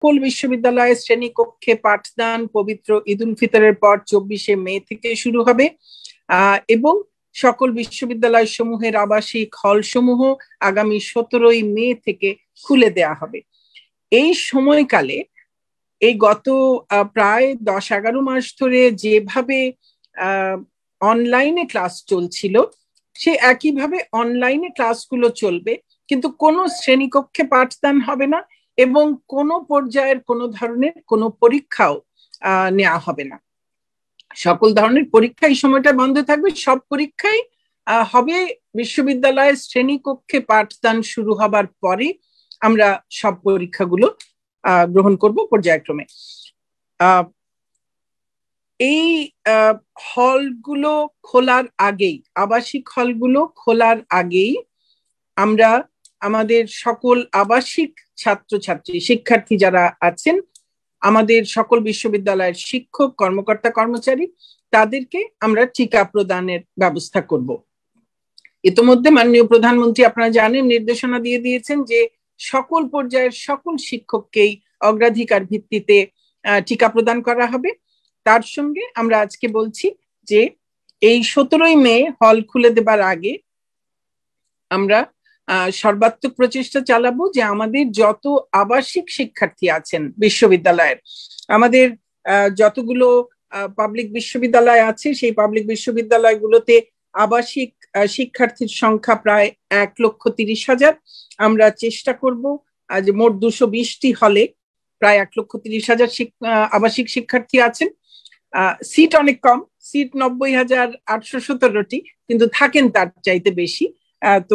সকল বিশ্ববিদ্যালয়ের শ্রেণীকক্ষে পাঠদান পবিত্র ঈদ উল ফিতরের পর 24শে মে থেকে শুরু হবে এবং সকল বিশ্ববিদ্যালয় সমূহের আবাসিক হল সমূহ আগামী 17ই মে থেকে খুলে দেয়া হবে। এই সময়কালে এই গত প্রায় 10-11 মাস ধরে যেভাবে অনলাইনে ক্লাস চলছিল, সে একইভাবে অনলাইনে ক্লাসগুলো চলবে, কিন্তু কোনো শ্রেণীকক্ষে পাঠদান হবে না এবং কোনো পর্যায়ের কোনো ধরনের কোনো পরীক্ষাও নেওয়া হবে না। সকল ধরনের পরীক্ষা এই সময়টা বন্ধ থাকবে। সব পরীক্ষাই হবে বিশ্ববিদ্যালয়ের শ্রেণীকক্ষে পাঠদান শুরু হবার পরে আমরা সব পরীক্ষাগুলো গ্রহণ করব পর্যায়ক্রমে। এই হলগুলো খোলার আগেই, আবাসিক হলগুলো খোলার আগেই আমরা আমাদের সকল আবাসিক ছাত্রছাত্রী শিক্ষার্থী যারা আছেন, আমাদের সকল বিশ্ববিদ্যালয়ের শিক্ষক কর্মকর্তা কর্মচারী, তাদেরকে আমরা টিকা প্রদানের ব্যবস্থা করব। ইতোমধ্যে মাননীয় প্রধানমন্ত্রী আপনারা জানেন নির্দেশনা দিয়ে দিয়েছেন যে সকল পর্যায়ের সকল শিক্ষককেই অগ্রাধিকার ভিত্তিতে টিকা প্রদান করা হবে। তার সঙ্গে আমরা আজকে বলছি যে এই 17ই মে হল খুলে দেবার আগে আমরা সর্বাত্মক প্রচেষ্টা চালাবো যে আমাদের যত আবাসিক শিক্ষার্থী আছেন বিশ্ববিদ্যালয়ের, আমাদের যতগুলো পাবলিক বিশ্ববিদ্যালয় আছে, সেই পাবলিক বিশ্ববিদ্যালয়গুলোতে আবাসিক শিক্ষার্থীর সংখ্যা প্রায় 1,30,000। আমরা চেষ্টা করব যে মোট 220টি হলে প্রায় 1,30,000 আবাসিক শিক্ষার্থী আছেন। সিট অনেক কম, সিট 90,817টি, কিন্তু থাকেন তার চাইতে বেশি। তো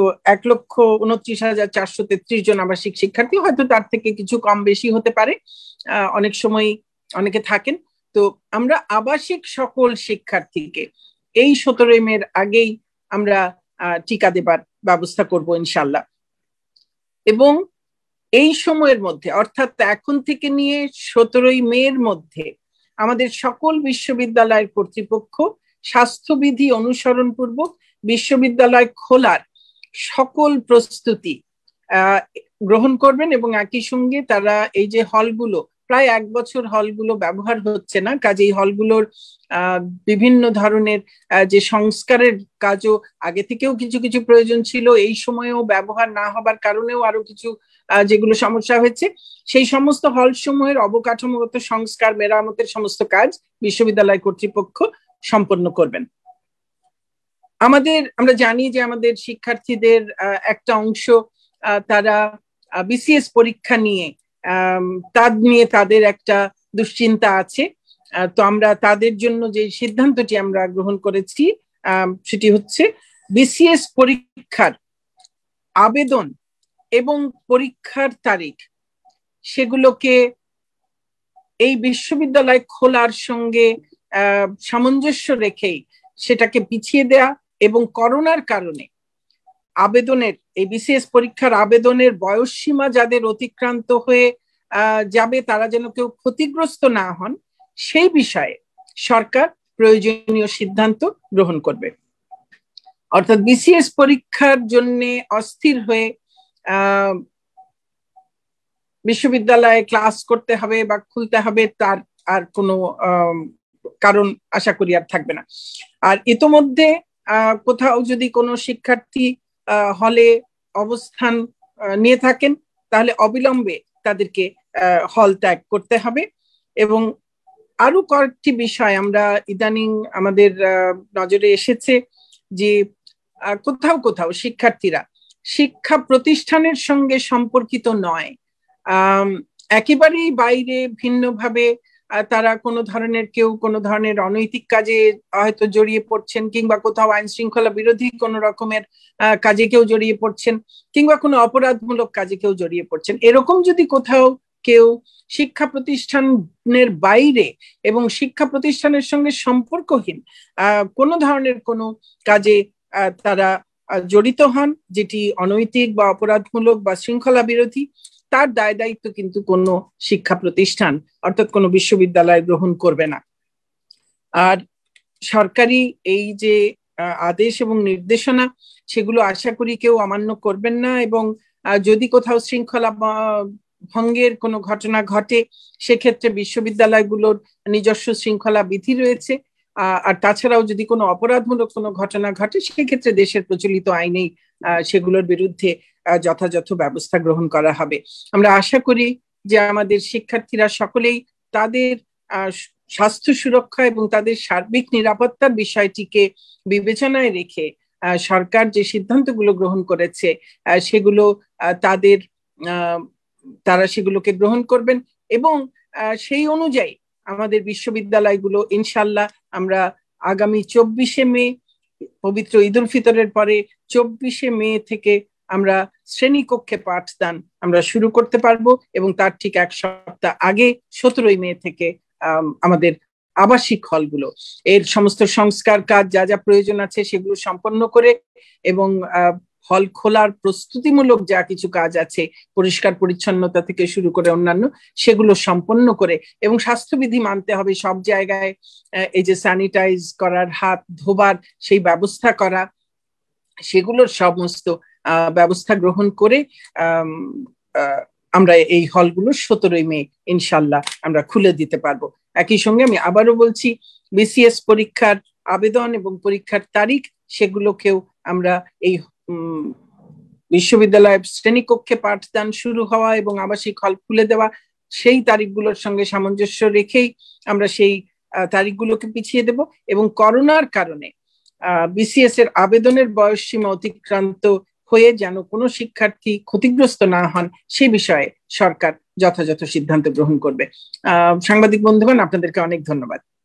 1,29,433 জন আবাসিক শিক্ষার্থী, হয়তো তার থেকে কিছু কম বেশি হতে পারে, অনেক সময় অনেকে থাকেন। তো আমরা আবাসিক সকল শিক্ষার্থীকে এই 17ই মের আগেই আমরা টিকা দেবার ব্যবস্থা করব ইনশাল্লাহ। এবং এই সময়ের মধ্যে, অর্থাৎ এখন থেকে নিয়ে 17ই মের মধ্যে আমাদের সকল বিশ্ববিদ্যালয়ের কর্তৃপক্ষ স্বাস্থ্যবিধি অনুসরণ পূর্বক বিশ্ববিদ্যালয় খোলার সকল প্রস্তুতি গ্রহণ করবেন এবং একই সঙ্গে তারা এই যে হলগুলো, প্রায় 1 বছর হলগুলো ব্যবহার হচ্ছে না, কাজেই হলগুলোর বিভিন্ন ধরনের যে সংস্কারের কাজও আগে থেকেও কিছু কিছু প্রয়োজন ছিল, এই সময়েও ব্যবহার না হবার কারণেও আরো কিছু যেগুলো সমস্যা হয়েছে, সেই সমস্ত হল সমূহের অবকাঠামোগত সংস্কার মেরামতের সমস্ত কাজ বিশ্ববিদ্যালয় কর্তৃপক্ষ সম্পন্ন করবেন। আমরা জানি যে আমাদের শিক্ষার্থীদের একটা অংশ তারা বিসিএস পরীক্ষা নিয়ে তাদের একটা দুশ্চিন্তা আছে। তো আমরা তাদের জন্য যে সিদ্ধান্তটি আমরা গ্রহণ করেছি সেটি হচ্ছে বিসিএস পরীক্ষার আবেদন এবং পরীক্ষার তারিখ সেগুলোকে এই বিশ্ববিদ্যালয় খোলার সঙ্গে সামঞ্জস্য রেখেই সেটাকে পিছিয়ে দেয়া এবং করোনার কারণে আবেদনের, এই বিসিএস পরীক্ষার আবেদনের বয়সসীমা যাদের অতিক্রান্ত হয়ে যাবে তারা যেন কেউ ক্ষতিগ্রস্ত না হন, সেই বিষয়ে সরকার প্রয়োজনীয় সিদ্ধান্ত গ্রহণ করবে। অর্থাৎ বিসিএস পরীক্ষার জন্য অস্থির হয়ে বিশ্ববিদ্যালয়ে ক্লাস করতে হবে বা খুলতে হবে তার আর কোনো কারণ আশা করি আর থাকবে না। আর ইতোমধ্যে কোথাও যদি কোনো শিক্ষার্থী হলে অবস্থান নিয়ে থাকেন তাহলে অবিলম্বে তাদেরকে হল ত্যাগ করতে হবে। এবং আরো কয়েকটি বিষয় আমরা ইদানিং আমাদের নজরে এসেছে যে কোথাও কোথাও শিক্ষার্থীরা শিক্ষা প্রতিষ্ঠানের সঙ্গে সম্পর্কিত নয়, একেবারেই বাইরে ভিন্নভাবে তারা কেউ কোনো ধরনের অনৈতিক কাজে হয়তো জড়িয়ে পড়ছেন, কিংবা কোথাও আইন শৃঙ্খলা বিরোধী কোনো রকমের কাজে কেউ জড়িয়ে পড়ছেন, কিংবা কোনো অপরাধমূলক কাজে কেউ জড়িয়ে পড়ছেন। এরকম যদি কোথাও কেউ শিক্ষা প্রতিষ্ঠানের বাইরে এবং শিক্ষা প্রতিষ্ঠানের সঙ্গে সম্পর্কহীন কোনো ধরনের কোনো কাজে তারা জড়িত হন যেটি অনৈতিক বা অপরাধমূলক বা শৃঙ্খলা বিরোধী, তার দায় দায়িত্ব কিন্তু কোনো শিক্ষা প্রতিষ্ঠান অর্থাৎ কোনো বিশ্ববিদ্যালয় গ্রহণ করবে না। আর সরকারি এই যে আদেশ এবং নির্দেশনা সেগুলো আশা করি কেউ অমান্য করবেন না, এবং যদি কোথাও শৃঙ্খলা ভঙ্গের কোনো ঘটনা ঘটে সেক্ষেত্রে বিশ্ববিদ্যালয়গুলোর নিজস্ব শৃঙ্খলা বিধি রয়েছে, আর তাছাড়াও যদি কোনো অপরাধমূলক কোনো ঘটনা ঘটে সেক্ষেত্রে দেশের প্রচলিত আইনেই সেগুলোর বিরুদ্ধে যথাযথ ব্যবস্থা গ্রহণ করা হবে। আমরা আশা করি যে আমাদের শিক্ষার্থীরা সকলেই তাদের স্বাস্থ্য সুরক্ষা এবং তাদের সার্বিক নিরাপত্তার বিষয়টিকে বিবেচনায় রেখে সরকার যে সিদ্ধান্তগুলো গ্রহণ করেছে সেগুলো তারা সেগুলোকে গ্রহণ করবেন এবং সেই অনুযায়ী আমাদের বিশ্ববিদ্যালয়গুলো ইনশাল্লাহ আমরা আগামী 24শে মে পবিত্র ঈদ উল ফিতরের পরে 24শে মে থেকে আমরা শ্রেণীকক্ষে পাঠদান আমরা শুরু করতে পারবো এবং তার ঠিক এক সপ্তাহ আগে 17ই মে থেকে আমাদের আবাসিক হলগুলো এর সমস্ত সংস্কার কাজ যা যা প্রয়োজন আছে সেগুলো সম্পন্ন করে এবং হল খোলার প্রস্তুতিমূলক যা কিছু কাজ আছে পরিষ্কার পরিচ্ছন্নতা থেকে শুরু করে অন্যান্য সেগুলো সম্পন্ন করে এবং স্বাস্থ্যবিধি মানতে হবে সব জায়গায়, এই যে স্যানিটাইজ করার, হাত ধোবার সেই ব্যবস্থা করা, সেগুলোর সমস্ত ব্যবস্থা গ্রহণ করে আমরা এই হলগুলো 17ই মে ইনশাল্লাহ আমরা খুলে দিতে পারবো। একই সঙ্গে আমি আবারও বলছি বিসিএস পরীক্ষার আবেদন এবং পরীক্ষার তারিখ সেগুলোকেও আমরা এই বিশ্ববিদ্যালয়ের শ্রেণীকক্ষে পাঠদান শুরু হওয়া এবং আবাসিক হল খুলে দেওয়া সেই তারিখগুলোর সঙ্গে সামঞ্জস্য রেখেই আমরা সেই তারিখগুলোকে পিছিয়ে দেব এবং করোনার কারণে বিসিএস এর আবেদনের বয়সসীমা অতিক্রান্ত হয়ে যেন কোনো শিক্ষার্থী ক্ষতিগ্রস্ত না হন সে বিষয়ে সরকার যথাযথ সিদ্ধান্ত গ্রহণ করবে। সাংবাদিক বন্ধুগণ, আপনাদেরকে অনেক ধন্যবাদ।